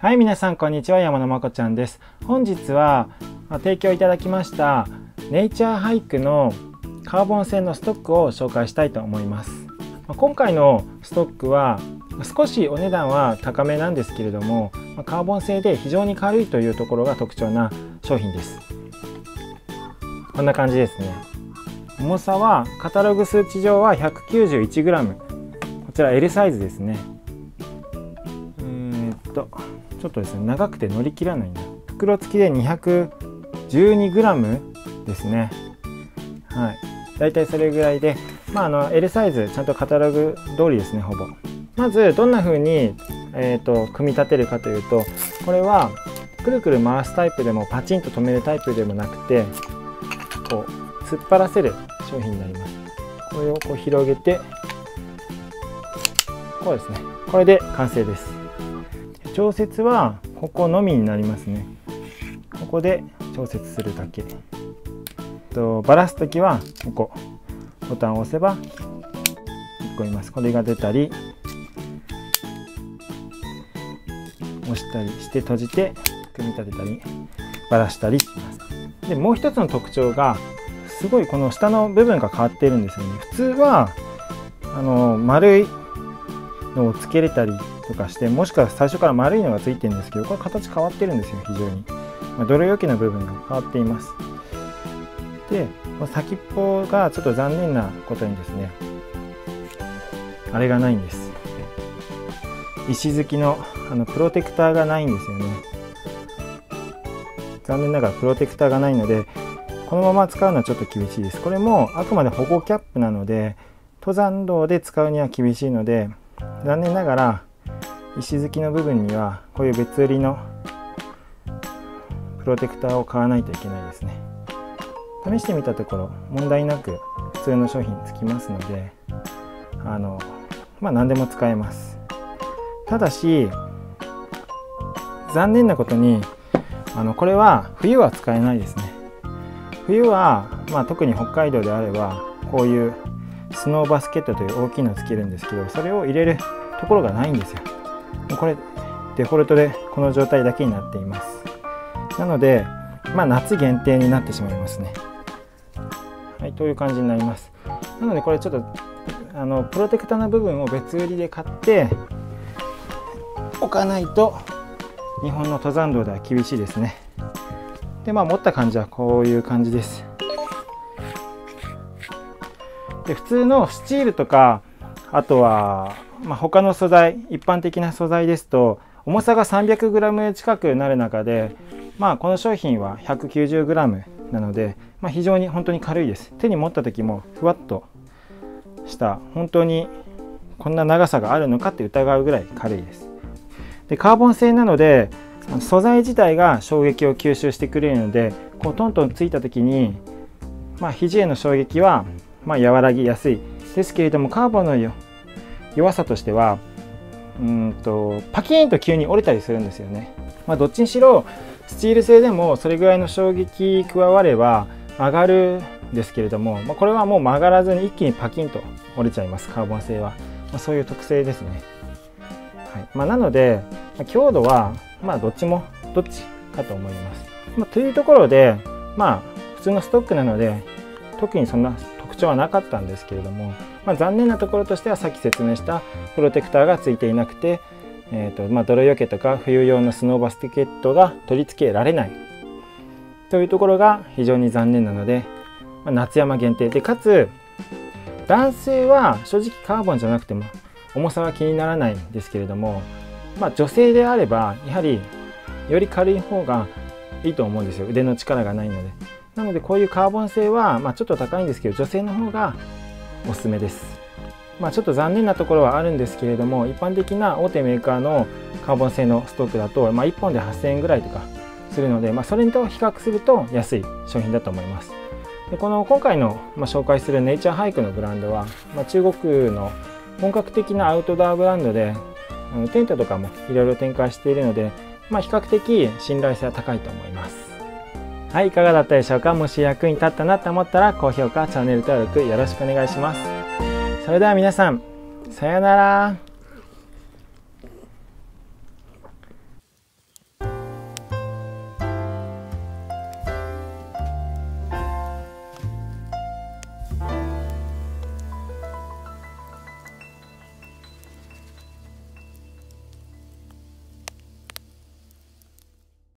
はい、皆さんこんにちは。山野まこちゃんです。本日は提供いただきましたネイチャーハイクのカーボン製のストックを紹介したいと思います。今回のストックは少しお値段は高めなんですけれども、カーボン製で非常に軽いというところが特徴な商品です。こんな感じですね。重さはカタログ数値上は 191g、 こちら L サイズですね。ちょっとですね、長くて乗り切らないな。袋付きで 212g ですね。はい、だいたいそれぐらいで、L サイズちゃんとカタログ通りですね、ほぼ。まずどんな風に、組み立てるかというと、これはくるくる回すタイプでもパチンと留めるタイプでもなくて、こう突っ張らせる商品になります。これをこう広げて、こうですね。これで完成です。調節はここのみになりますね。ここで調節するだけ。バラすときはここボタンを押せば1個います。これが出たり押したりして閉じて組み立てたりバラしたりします。でもう一つの特徴がすごいこの下の部分が変わっているんですよね。普通は丸いのをつけれたりとかして、もしくは最初から丸いのがついてるんですけど、これ形変わってるんですよ。非常に泥よけの部分が変わっています。で先っぽがちょっと残念なことにですね、あれがないんです。石突きのプロテクターがないんですよね。残念ながらプロテクターがないので、このまま使うのはちょっと厳しいです。これもあくまで保護キャップなので、登山道で使うには厳しいので、残念ながら石突きの部分にはこういう別売りのプロテクターを買わないといけないですね。試してみたところ問題なく普通の商品つきますので、何でも使えます。ただし残念なことにこれは冬は使えないですね。冬は、特に北海道であればこういうスノーバスケットという大きいのをつけるんですけど、それを入れるところがないんですよ。これデフォルトでこの状態だけになっています。なので夏限定になってしまいますね。はい、という感じになります。なのでこれちょっとプロテクターの部分を別売りで買っておかないと日本の登山道では厳しいですね。で持った感じはこういう感じです。で普通のスチールとか、あとは他の素材、一般的な素材ですと重さが 300g 近くなる中で、この商品は 190g なので、非常に本当に軽いです。手に持った時もふわっとした、本当にこんな長さがあるのかって疑うぐらい軽いです。でカーボン製なので素材自体が衝撃を吸収してくれるので、こうトントンついた時に、肘への衝撃は和らぎやすいですけれども、カーボンの弱さとしてはパキーンと急に折れたりするんですよね。どっちにしろスチール製でもそれぐらいの衝撃加われば曲がるんですけれども、これはもう曲がらずに一気にパキンと折れちゃいます。カーボン製は、そういう特性ですね。はい、なので強度はどっちかと思います。というところで普通のストックなので特にそんな特徴はなかったんですけれども、残念なところとしてはさっき説明したプロテクターがついていなくて、泥よけとか冬用のスノーバスケットが取り付けられないというところが非常に残念なので、夏山限定で、かつ男性は正直カーボンじゃなくても重さは気にならないんですけれども、女性であればやはりより軽い方がいいと思うんですよ。腕の力がないので。なのでこういうカーボン製はちょっと高いんですけど、女性の方がおすすめです。ちょっと残念なところはあるんですけれども、一般的な大手メーカーのカーボン製のストックだと、1本で8000円ぐらいとかするので、それと比較すると安い商品だと思います。で今回の、紹介するネイチャーハイクのブランドは、中国の本格的なアウトドアブランドでテントとかもいろいろ展開しているので、比較的信頼性は高いと思います。はい、いかがだったでしょうか。もし役に立ったなと思ったら高評価、チャンネル登録よろしくお願いします。それでは皆さん、さようなら。